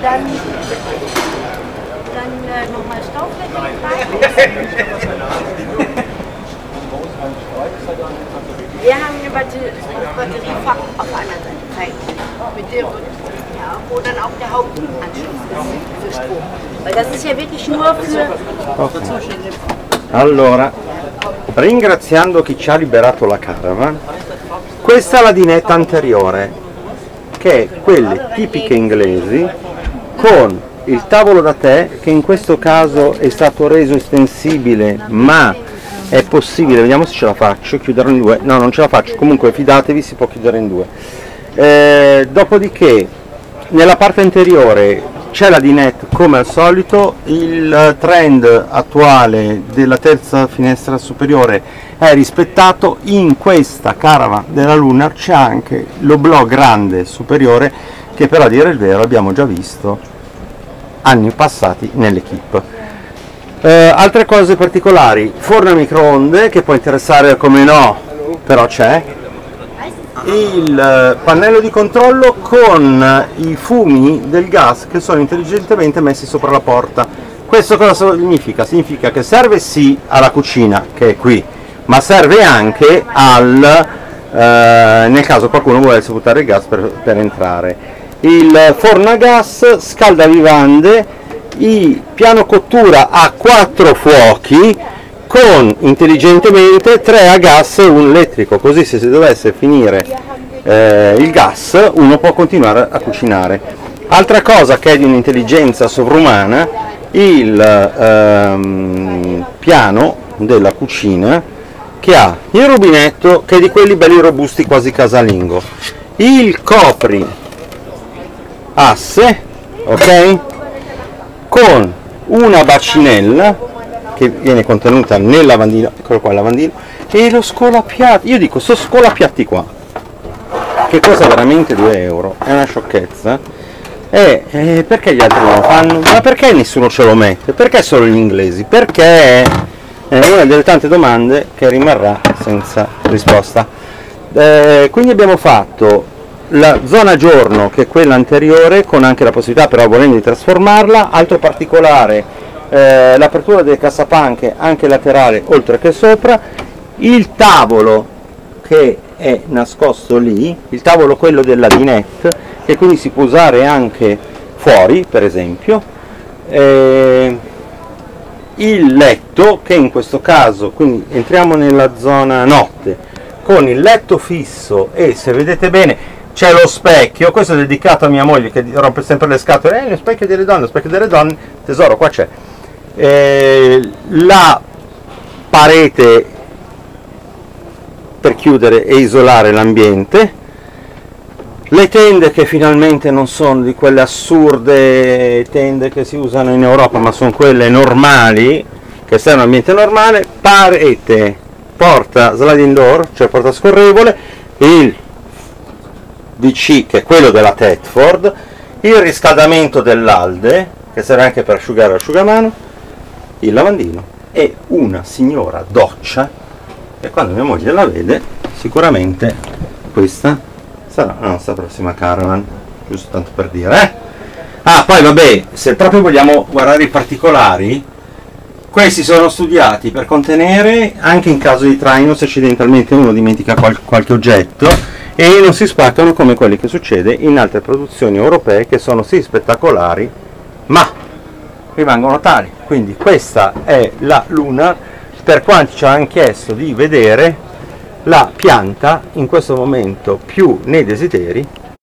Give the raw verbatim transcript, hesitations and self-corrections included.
dann, dann äh, nochmal Staubflecken. Wir haben eine Batter Batteriefach auf der anderen Seite, zeigt, mit dem, ja, wo dann auch der Hauptanschluss ist für Strom. Weil das ist ja wirklich nur für okay. Zustände. Allora, ringraziando chi ci ha liberato la caravan, questa è la dinetta anteriore, che è quelle tipiche inglesi, con il tavolo da tè, che in questo caso è stato reso estensibile, ma è possibile, vediamo se ce la faccio, chiuderlo in due, no non ce la faccio, comunque fidatevi, si può chiudere in due. Eh, dopodiché nella parte anteriore c'è la dinette come al solito, il trend attuale della terza finestra superiore è rispettato, in questa caravan della Lunar c'è anche l'oblò grande superiore che però a dire il vero abbiamo già visto anni passati nell'equipe. Eh, altre cose particolari, forno a microonde che può interessare come no, però c'è, il pannello di controllo con i fumi del gas che sono intelligentemente messi sopra la porta. Questo cosa significa? Significa che serve sì alla cucina che è qui, ma serve anche al, eh, nel caso qualcuno volesse buttare il gas per, per entrare. Il forno a gas scalda vivande, il piano cottura a quattro fuochi con intelligentemente tre a gas e un elettrico, così se si dovesse finire eh, il gas uno può continuare a cucinare. Altra cosa che è di un'intelligenza sovrumana, il ehm, piano della cucina che ha il rubinetto che è di quelli belli robusti quasi casalingo, il copri asse, ok, con una bacinella che viene contenuta nel lavandino, eccolo qua il lavandino, e lo scolapiatti, io dico, sto scolapiatti qua, che costa veramente due euro, è una sciocchezza, e eh, perché gli altri non lo fanno? Ma perché nessuno ce lo mette? Perché solo gli inglesi? Perché è una delle tante domande che rimarrà senza risposta. Eh, quindi abbiamo fatto la zona giorno che è quella anteriore, con anche la possibilità però volendo di trasformarla. Altro particolare, eh, l'apertura delle cassapanche anche laterale oltre che sopra, il tavolo che è nascosto lì, il tavolo quello della dinette, che quindi si può usare anche fuori per esempio, eh, il letto che in questo caso, quindi entriamo nella zona notte con il letto fisso, e se vedete bene c'è lo specchio, questo è dedicato a mia moglie che rompe sempre le scatole, eh, lo specchio delle donne, lo specchio delle donne, tesoro qua c'è, eh, la parete per chiudere e isolare l'ambiente, le tende che finalmente non sono di quelle assurde tende che si usano in Europa, ma sono quelle normali, che servono un ambiente normale, parete, porta sliding door, cioè porta scorrevole, il D C che è quello della Thetford, il riscaldamento dell'Alde che serve anche per asciugare l'asciugamano, il lavandino e una signora doccia e quando mia moglie la vede sicuramente questa sarà la nostra prossima caravan, giusto tanto per dire, eh? Ah, poi vabbè, se proprio vogliamo guardare i particolari, questi sono studiati per contenere anche in caso di traino, se accidentalmente uno dimentica qual qualche oggetto, e non si spaccano come quelli che succede in altre produzioni europee che sono sì spettacolari ma rimangono tali. Quindi questa è la Lunar, per quanto ci hanno chiesto di vedere la pianta in questo momento più nei desideri